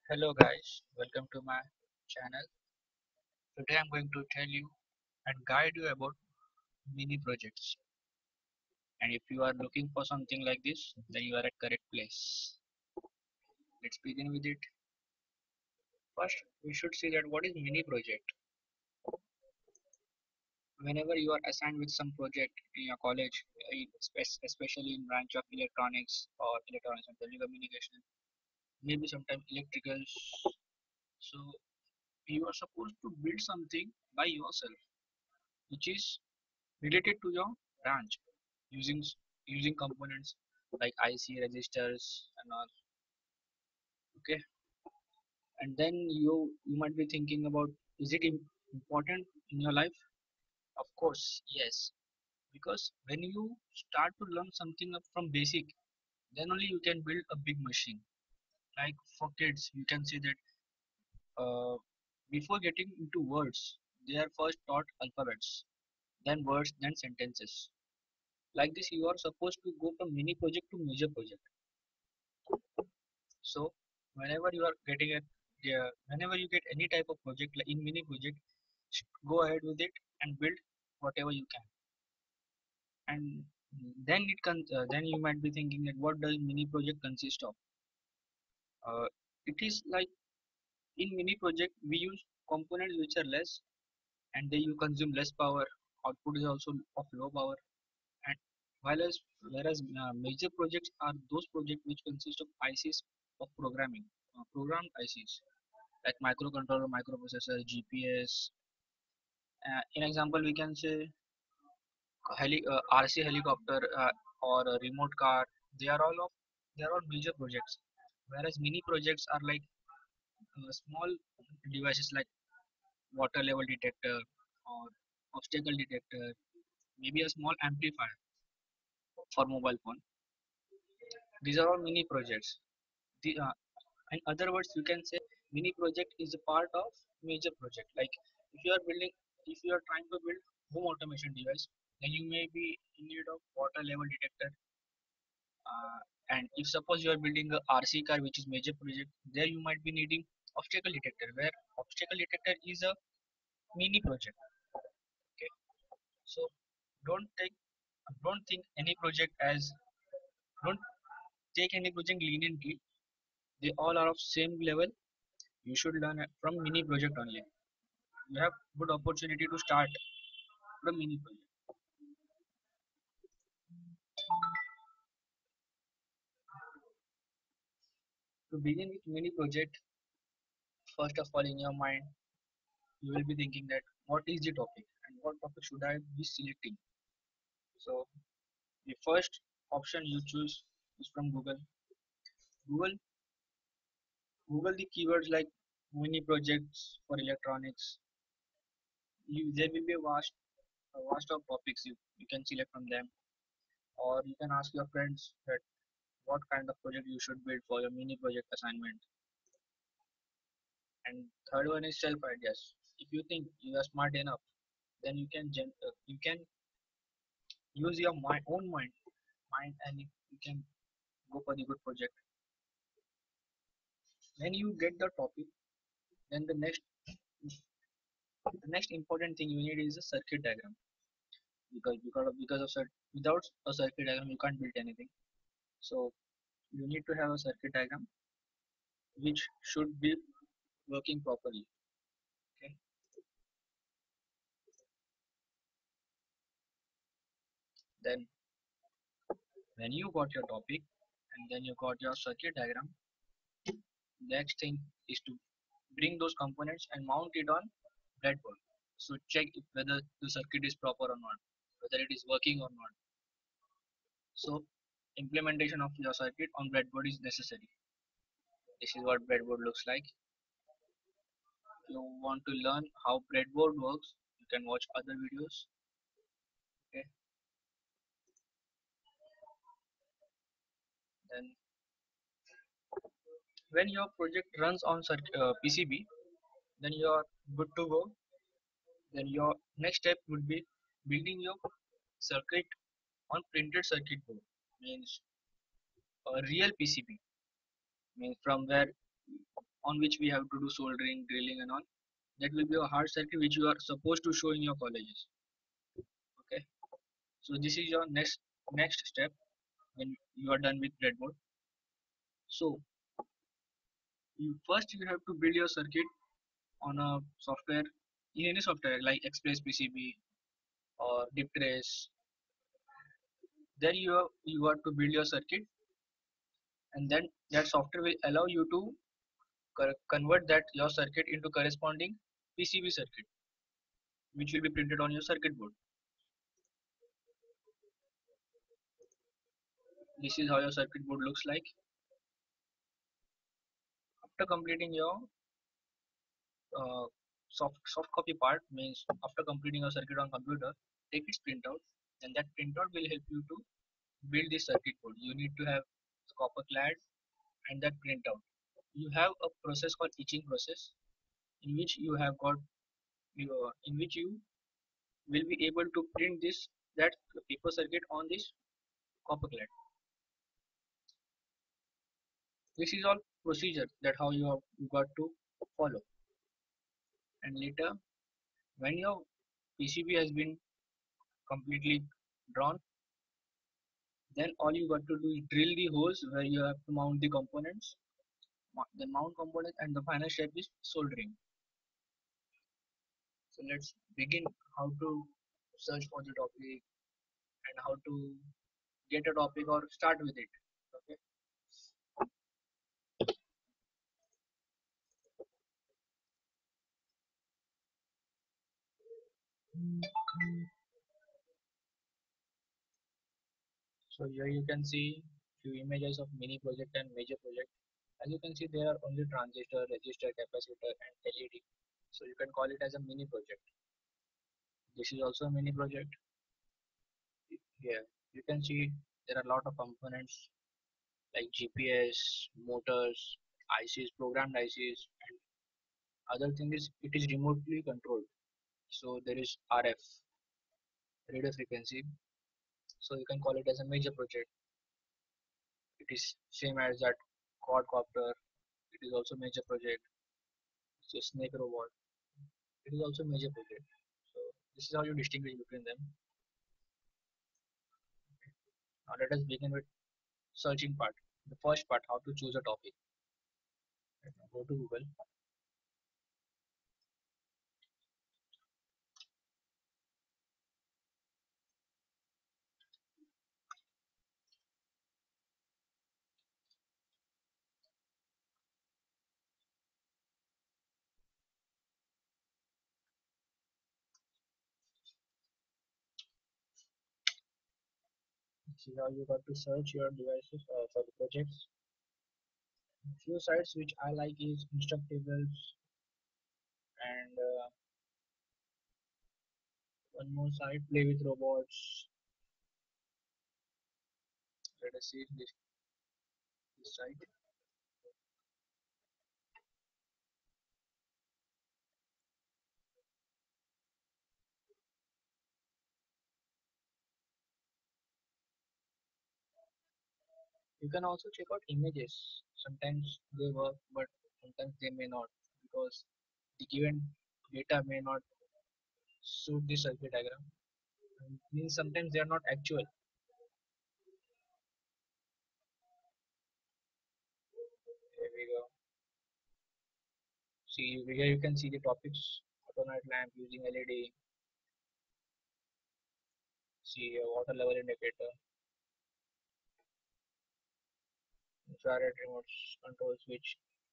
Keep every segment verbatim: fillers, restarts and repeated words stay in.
Hello guys, welcome to my channel. Today I'm going to tell you and guide you about mini projects. And if you are looking for something like this, then you are at correct place. Let's begin with it. First, we should see that what is mini project. Whenever you are assigned with some project in your college, in spe- especially in branch of electronics or electronics and telecommunication, maybe sometimes electricals. So you are supposed to build something by yourself, which is related to your branch using using components like I C registers and all. Okay, and then you you might be thinking about, is it im- important in your life? Of course yes, because when you start to learn something up from basic, then only you can build a big machine. Like for kids you can say that uh, before getting into words, they are first taught alphabets, then words, then sentences. Like this you are supposed to go from mini project to major project. So whenever you are getting a, yeah, whenever you get any type of project like in mini project, go ahead with it and build whatever you can. And then it can uh, then you might be thinking that what does mini project consist of? Uh, it is like in mini project we use components which are less, and they you consume less power. Output is also of low power. And while as whereas uh, major projects are those projects which consist of I Cs of programming, uh, programmed I Cs like microcontroller, microprocessor, G P S. Uh, in example, we can say heli uh, R C helicopter uh, or a remote car. They are all of they are all major projects. Whereas mini projects are like uh, small devices like water level detector or obstacle detector, maybe a small amplifier for mobile phone. These are all mini projects. The, uh, in other words, you can say mini project is a part of major project. Like if you are building, if you are trying to build home automation device, then you may be in need of water level detector. Uh, and if suppose you are building a R C car, which is major project, there you might be needing obstacle detector, where obstacle detector is a mini project. Okay, so don't take, don't think any project as, don't take any project leniently. They all are of same level. You should learn from mini project only. You have good opportunity to start from mini project. To begin with mini project, first of all in your mind you will be thinking that what is the topic and what topic should I be selecting. So the first option you choose is from Google. Google Google the keywords like mini projects for electronics. You, there will be a vast a vast of topics you, you can select from them, or you can ask your friends that what kind of project you should build for your mini project assignment. And third one is self ideas. If you think you are smart enough, then you can gen- uh, you can use your mind, own mind mind and you can go for the good project. When you get the topic, then the next the next important thing you need is a circuit diagram, because because of, because of cir- without a circuit diagram you can't build anything. So you need to have a circuit diagram which should be working properly. Okay, then when you got your topic and then you got your circuit diagram, next thing is to bring those components and mount it on breadboard. So check if whether the circuit is proper or not, whether it is working or not. So implementation of your circuit on breadboard is necessary. This is what breadboard looks like. If you want to learn how breadboard works, you can watch other videos. Okay, then when your project runs on uh, P C B, then you are good to go. Then your next step would be building your circuit on printed circuit board, means a real P C B, means from where on which we have to do soldering, drilling and all. That will be a hard circuit which you are supposed to show in your colleges. Okay. So this is your next next step when you are done with breadboard. So you first you have to build your circuit on a software, in any software like Express P C B or Deep Trace. Then you have, you have to build your circuit, and then that software will allow you to co- convert that your circuit into corresponding P C B circuit, which will be printed on your circuit board. This is how your circuit board looks like. After completing your uh, soft soft copy part, means after completing your circuit on computer, take its printout, and that printout will help you to build this circuit board. You need to have copper clad and that printout. You have a process called etching process, in which you have got your in which you will be able to print this that paper circuit on this copper clad. This is all procedure that how you have you got to follow. And later, when your P C B has been completely drawn, then all you got to do is drill the holes where you have to mount the components, the mount component, and the final step is soldering. So let's begin how to search for the topic and how to get a topic or start with it. Okay. So here you can see few images of mini project and major project. As you can see, there are only transistor, resistor, capacitor, and L E D. So you can call it as a mini project. This is also a mini project. Here you can see there are a lot of components like G P S, motors, I Cs, programmed I Cs, and other thing is it is remotely controlled. So there is R F, radio frequency. So you can call it as a major project. It is same as that quadcopter. It is also major project. It's a snake robot. It is also major project. So this is how you distinguish between them. Now let us begin with searching part. The first part, how to choose a topic. Right, now go to Google. This is how you got to search your devices uh, for the projects. Few sites which I like is Instructables and uh, one more site, Play with Robots. Let us see this, this site. You can also check out images. Sometimes they work, but sometimes they may not because the given data may not suit the circuit diagram. And means sometimes they are not actual. Here we go. See here you can see the topics: auto night lamp using L E D. See a water level indicator, infrared remote control switch.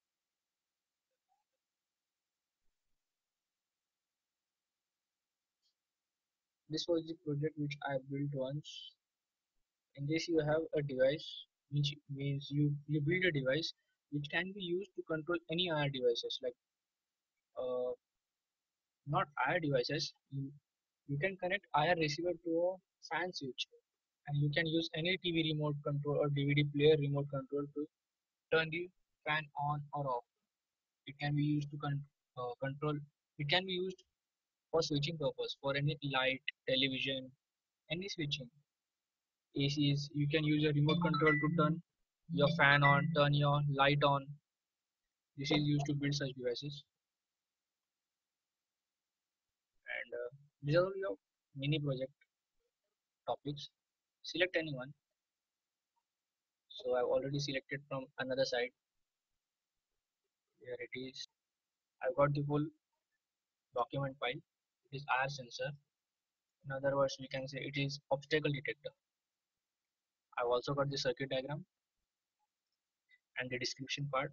This was the project which I built once. In this you have a device, which means you you build a device which can be used to control any I R devices like uh, not I R devices. You, you can connect I R receiver to a fan switch, and you can use any T V remote control or D V D player remote control to turn the fan on or off. It can be used to con- uh, control. It can be used for switching purpose for any light, television, any switching. A Cs, you can use a remote control to turn your fan on, turn your light on. This is used to build such devices, and uh, these are all your mini project topics. Select anyone. So I've already selected from another side. Here it is. I've got the full document file. It is R sensor. In other words, we can say it is obstacle detector. I've also got the circuit diagram and the description part,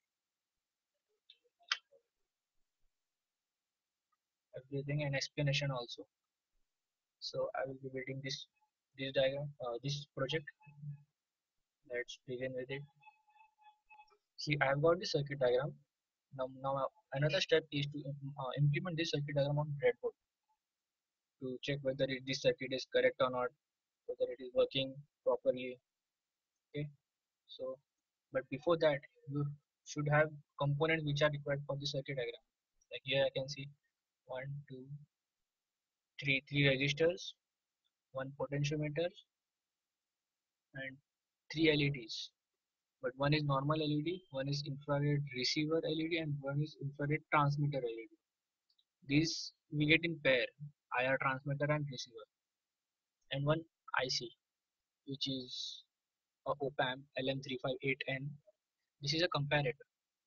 everything, and explanation also. So I will be building this this diagram, uh, this project. Let's begin with it. See, I've got the circuit diagram. Now, now another step is to im- uh, implement this circuit diagram on breadboard to check whether it, this circuit is correct or not, whether it is working properly. Okay. So, but before that, you should have components which are required for the circuit diagram. Like here, I can see one, two, three, three resistors, one potentiometer, and three L E Ds. But one is normal L E D, one is infrared receiver L E D, and one is infrared transmitter L E D. These we get in pair, I R transmitter and receiver, and one I C, which is a op-amp L M three five eight N. This is a comparator.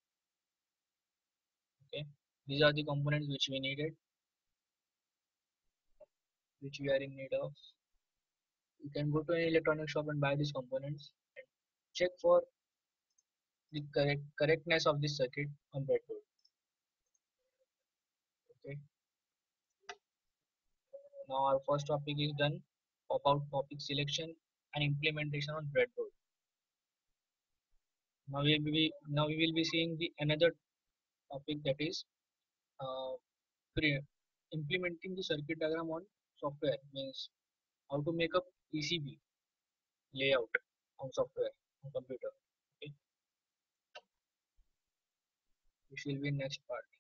Okay, these are the components which we needed, which we are in need of. You can go to an electronic shop and buy these components and check for the correct correctness of this circuit on breadboard. Okay, now our first topic is done about topic selection and implementation on breadboard. Now we will be now we will be seeing the another topic, that is uh, pre- implementing the circuit diagram on software, means how to make a P C B layout on software on computer. Okay, this will be next part.